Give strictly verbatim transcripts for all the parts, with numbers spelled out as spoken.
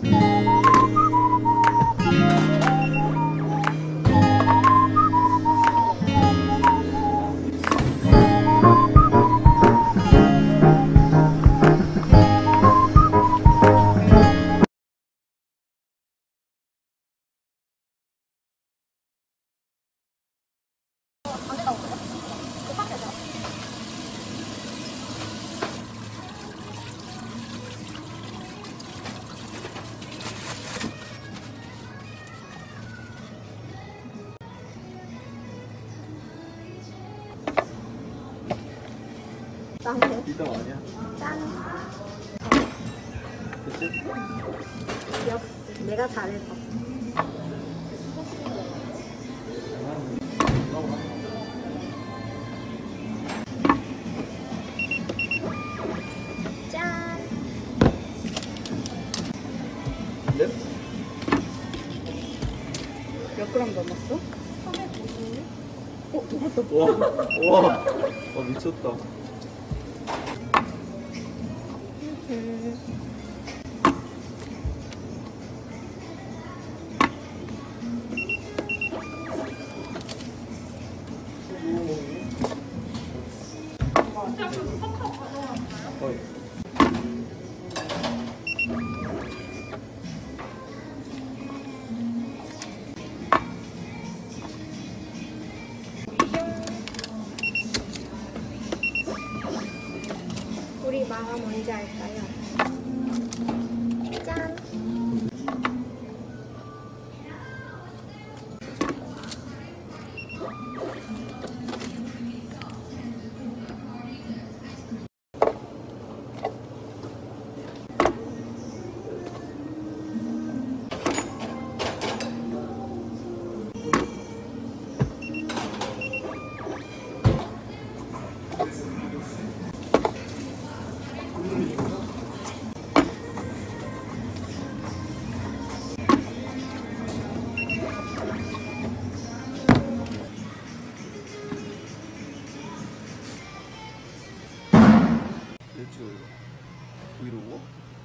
짠해. 비담 아니야? 짠. 됐지? 역시 내가 잘했어. 짠. 네? 몇 그램 넘었어? 삼백오십. 어, 이것도. 와, 와, 와 미쳤다. 음. 거의. 우리 마음 뭔지 알까요? 짠. 일주 브이로그?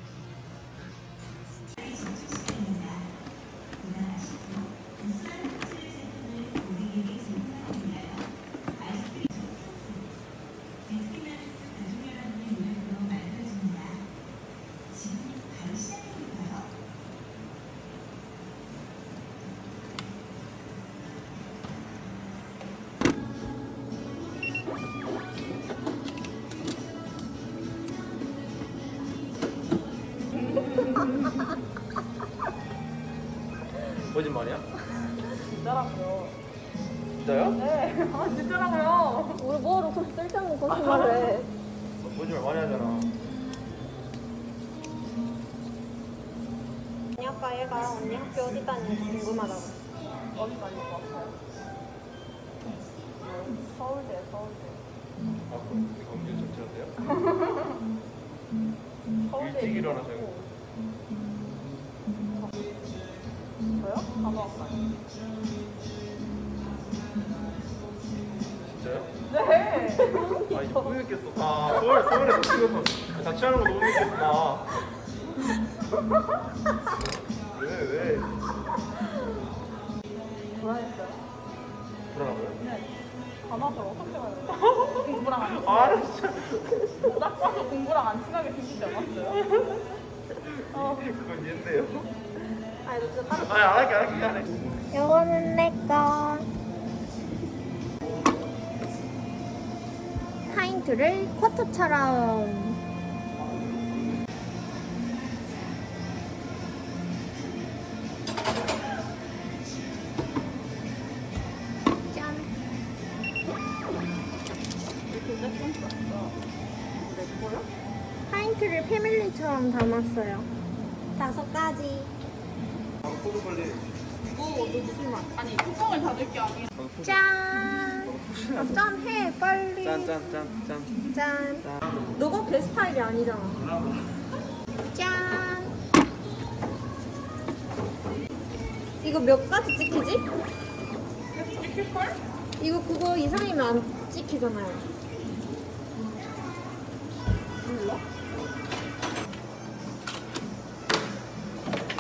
거짓말이야? 진짜라고요. 진짜요? 네. 아 진짜라고요. 우리 뭐하러 그렇게 쓸데없는 거짓말을 해. 너 거짓말 많이 하잖아. 언니 아까 얘가 언니 학교 어디 다니는지 궁금하다고. 어디 다닐 것 같아요? 서울대, 서울대. 아 그럼 우리 경기 전체인데요? 서울대. 일찍 일어나세요. 저요? 간호학과요. 진짜요? 네. 아 이거 너무 늦겠어. 아 서울 서울에서 찍어서 자취하는 거 너무 늦겠어. 왜 왜? 불안했어요? 불안하고요? 네. 간호학과를 어떻게 가요? 공부랑 안 친하게. 아 진짜. 딱 봐도 공부랑 안 친하게 생기지 않았어요? 어. 그건 얘인데요. 아니 너 진짜 따로. 아니 안 할게 안 할게 안 할게. 요거는 내 거. 파인트를 쿼터처럼. 짠. 근데 좀 컸어. 내 거요? 파인트를 패밀리처럼 담았어요. 다섯 가지. 아 포도 빨리. 이거 놓치면 아니 뚜껑을 닫을 게 아니라. 짠. 아, 짠 해 빨리. 짠짠짠 짠. 짠. 짠. 너가 그 스타일이 아니잖아. 짠. 이거 몇 가지 찍히지? 계속 찍힐걸? 이거 그거 이상이면 안 찍히잖아요. 몰라?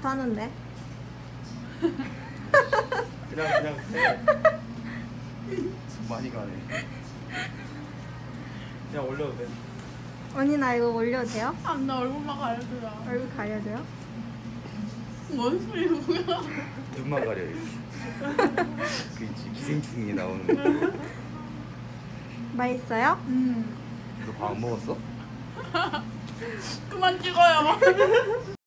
못하는데. 그냥 그냥 해. 숨 많이 가네. 그냥 올려도 돼. 언니 나 이거 올려도 돼요? 아, 나 얼굴만 가려줘요. 얼굴 가려도 돼요? 뭔 소리야, 뭐야. 눈만 가려. 그 있지 기생충이 나오는. 맛있어요? 음. 너 밥 안 먹었어? 그만 찍어요.